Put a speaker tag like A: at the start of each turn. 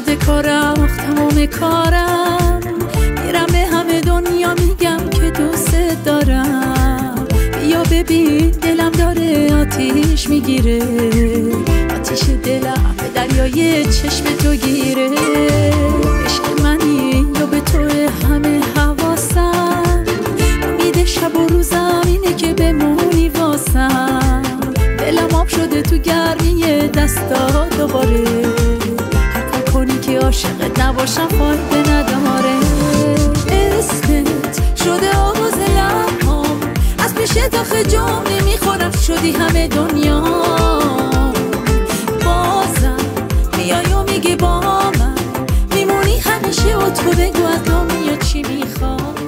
A: وقت کارم تمام کارم میرم به همه دنیا میگم که دوست دارم. بیا ببین دلم داره آتیش میگیره، آتیش دلم به دریای چشم تو گیره. عشق منی یا به تو همه حواسم، امید شب و روزم اینه که بمونی واسم. دلم آب شده تو گرمی دستا دوباره، هر کار کنی که عاشقت نباشم فایده نداره. اسمت شده آواز لبام، از پیش داخل جام نمیخورم شدی همه دنیا. بازم میای و میگی با من میمونی همیشه و تو بگو از دنیا چی میخوای.